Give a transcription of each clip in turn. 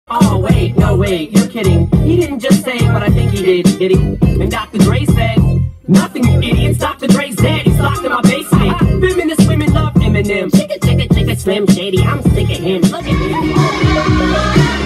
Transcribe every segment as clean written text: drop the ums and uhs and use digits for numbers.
Oh wait, no wait, you're kidding. He didn't just say what I think he did he? And Dr. Dre said, nothing, you idiots. Dr. Dre's dead, he's locked in my basement. Feminist women love Eminem. Chicka, chicka, chicka, Slim Shady, I'm sick of him. Look at him.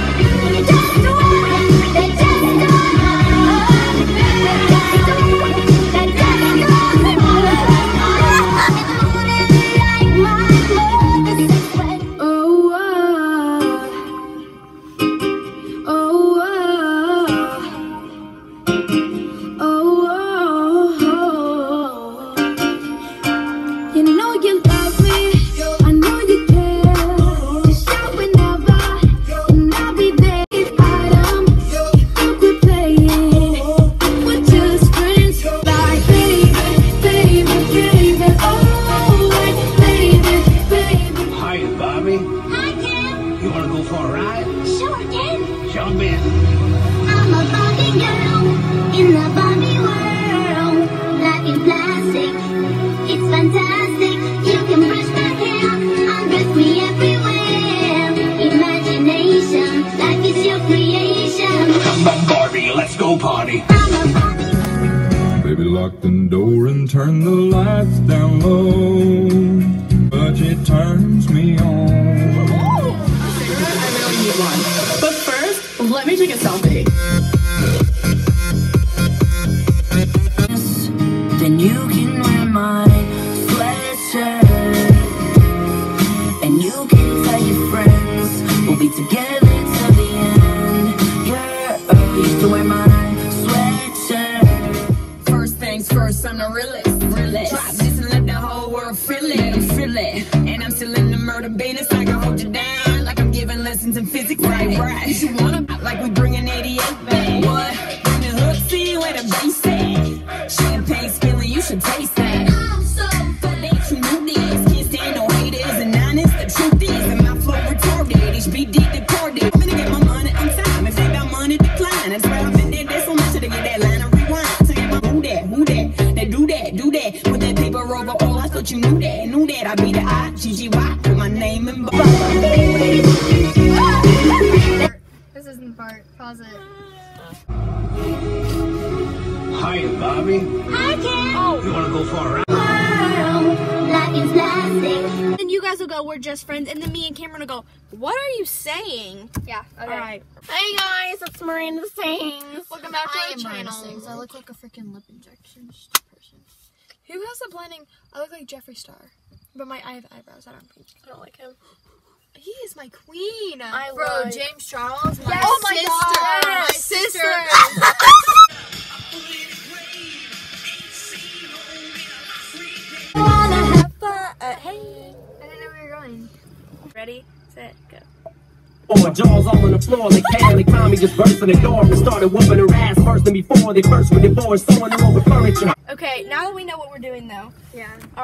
You wanna go for a ride? Sure, Ken. Jump in. I'm a Barbie girl in the Barbie world. Life is plastic, it's fantastic. You can brush my hair, undress me everywhere. Imagination, life is your creation. Come on, Barbie, let's go party. I'm a Barbie. Baby, lock the door and turn the lights down low. But it turns me on. But first, let me take a selfie. Then you can wear my sweatshirt, and you can tell your friends we'll be together till the end. Girl, you used to wear my sweatshirt. First things first, I'm the realest. Try this and let the whole world feel it. Let 'em feel it. And I'm still in the murder business. I can hold you down like I'm giving lessons in physics. Right. You wanna act like we bring an 88 back. What? Bring the hook, see where the bass at. Champagne spilling, you should taste that. I'm so that you knew this. Can't stand no haters and honest. The truth is, and my flow retarded. HBD decorded. I'm gonna get my money on time. If they got money, decline. That's why I've been there. There's so much to get that line of rewind. So get my who that? They do that. Put that paper over all. I thought you knew that. I be the I-G-G-Y. Put my name in. This isn't the part. Pause it. Hiya, Bobby. Hi, Ken. You wanna go for a ride? World, life is plastic. Then you guys will go, we're just friends, and then me and Cameron will go, what are you saying? Yeah, okay. Alright. Hey guys, it's Miranda Sings. Welcome back to I our am channel. Miranda Sings. I look like a freaking lip injection. Just a person. Who has the blending? I look like Jeffree Star. But I have eyebrows. I don't like him. He is my queen. Bro, James Charles, my Oh my sister. god. My sister. Wanna have fun. Hey. I didn't know where you're going. Ready, set, go. Oh, my jaws all on the floor, like Kaylee Tommy just burst in the door and started whooping her ass first and before they first were divorced, throwing her over furniture. Okay, now that we know what we're doing though. Yeah.